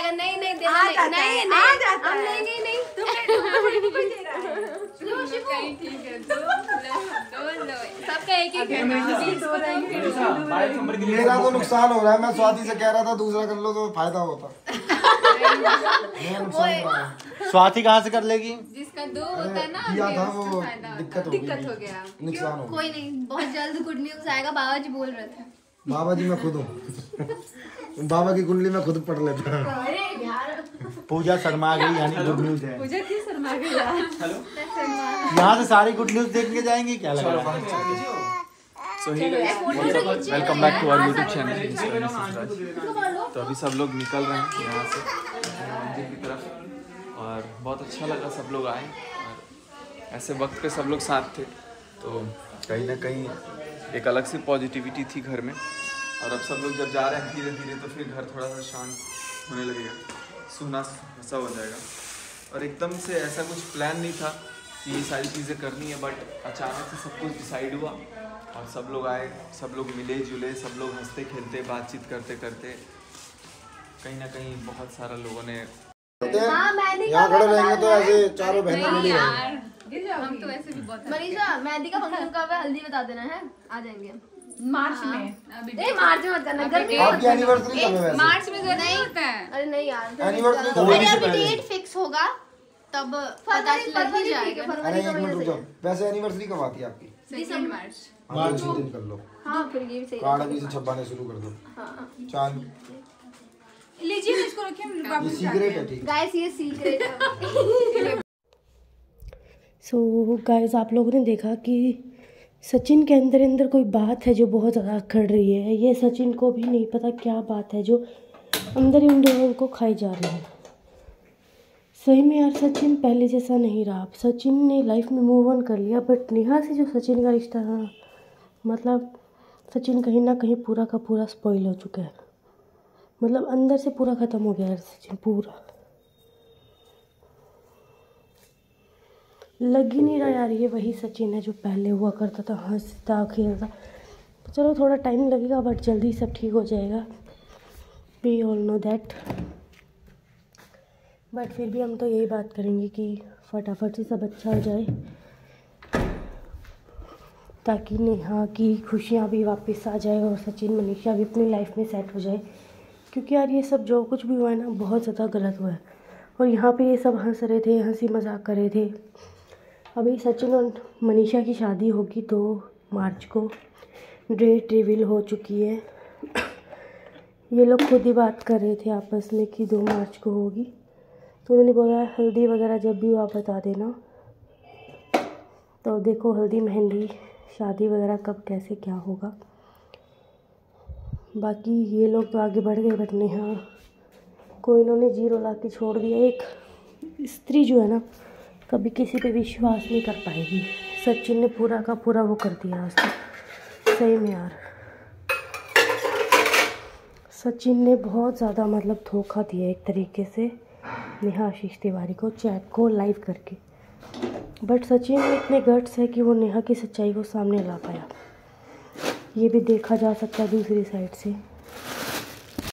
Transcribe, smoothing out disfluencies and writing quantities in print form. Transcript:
जाएगा। नहीं नहीं देना नहीं नहीं नहीं ठीक है। सबका एक एक मेरा तो नुकसान हो रहा है। मैं स्वाति से कह रहा था दूसरा कर लो तो फायदा होता। स्वाति कहाँ से कर लेगी? जिसका दो होता है ना किया था वो दिक्कत हो गया। नुकसान हो गया। कोई नहीं, बहुत जल्द गुड न्यूज आएगा। बाबा जी बोल रहे थे। बाबा जी मैं खुद हूँ। बाबा की कुंडली में खुद पढ़ लेता हूँ। पूजा शर्मा गई यानी गुड न्यूज है। पूजा क्यों शर्मा गई यार? यहाँ से सारी गुड न्यूज देखने जाएंगे क्या लग रहा है? So hey guys, welcome back to our YouTube channel. तो अभी सब लोग निकल रहे हैं यहाँ से मंदिर की तरफ और बहुत अच्छा लगा सब लोग आए और ऐसे वक्त पे सब लोग साथ थे तो कहीं ना कहीं एक अलग सी पॉजिटिविटी थी घर में। और अब सब लोग जब जा रहे हैं धीरे धीरे तो फिर घर थोड़ा सा शांत होने लगेगा, सूना सा हो जाएगा। और एकदम से ऐसा कुछ प्लान नहीं था कि ये सारी चीज़ें करनी है, बट अचानक से सब कुछ डिसाइड हुआ और सब लोग आए, सब लोग मिले जुले, सब लोग हंसते खेलते बातचीत करते करते कहीं ना कहीं बहुत सारा लोगों ने यहाँ खड़े रहेंगे तो ऐसे चारों बहनें मिली रहेंगी। हम तो वैसे भी बहुत मनीषा मेहंदी का फंक्शन कब है? हल्दी बता देना है, आ जाएंगे मार्च में। अभी मार्च में मत करना, गर्मी आपकी एनिवर्सरी कब है वैसे? मार्च में नहीं होता है। अरे नहीं यार, एनिवर्सरी कब अरे है? अभी डेट फिक्स होगा तब पता लग ही जाएगा। अरे एक मिनट रुक जाओ, वैसे एनिवर्सरी कब आती है आपकी? दिसंबर मार्च। मार्च में दिन कर लो। हाँ फिर ये भी सही कार्ड अभी से छपवाने शुरू कर दो। चांद लीजिए, इसको रखिए। ये सीक्रेट है, ठीक है गाइस ये सीक्रेट है। सो गाइस आप लोगों ने देखा कि सचिन के अंदर कोई बात है जो बहुत ज़्यादा अखड़ रही है। ये सचिन को भी नहीं पता क्या बात है जो अंदर ही उन दोनों को खाई जा रही है। सही में यार सचिन पहले जैसा नहीं रहा। सचिन ने लाइफ में मूव ऑन कर लिया, बट नेहा से जो सचिन का रिश्ता था, मतलब सचिन कहीं ना कहीं पूरा का पूरा स्पॉइल हो चुका है। मतलब अंदर से पूरा ख़त्म हो गया है सचिन, पूरा लग ही नहीं रहा यार ये वही सचिन है जो पहले हुआ करता था, हंसता खेलता। चलो थोड़ा टाइम लगेगा बट जल्दी सब ठीक हो जाएगा, we all know that. But फिर भी हम तो यही बात करेंगे कि फटाफट से सब अच्छा हो जाए ताकि नेहा की खुशियाँ भी वापस आ जाए और सचिन मनीषा भी अपनी लाइफ में सेट हो जाए। क्योंकि यार ये सब जो कुछ भी हुआ है ना बहुत ज़्यादा गलत हुआ है। और यहाँ पे ये सब हंस रहे थे, हंसी मजाक कर रहे थे। अभी सचिन और मनीषा की शादी होगी 2 मार्च को, डेट रिवील हो चुकी है। ये लोग खुद ही बात कर रहे थे आपस में कि 2 मार्च को होगी। तो उन्होंने बोला हल्दी वगैरह जब भी आप बता देना। तो देखो हल्दी मेहंदी शादी वगैरह कब कैसे क्या होगा। बाकी ये लोग तो आगे बढ़ गए बट नेहा को इन्होंने 0 ला के छोड़ दिया। एक स्त्री जो है ना कभी किसी पे विश्वास नहीं कर पाएगी। सचिन ने पूरा का पूरा वो कर दिया उसको। सही में यार सचिन ने बहुत ज़्यादा मतलब धोखा दिया एक तरीके से नेहा आशीष तिवारी को, चैट को लाइव करके। बट सचिन में इतने गट्स है कि वो नेहा की सच्चाई को सामने ला पाया। ये भी देखा जा सकता है दूसरी साइड से।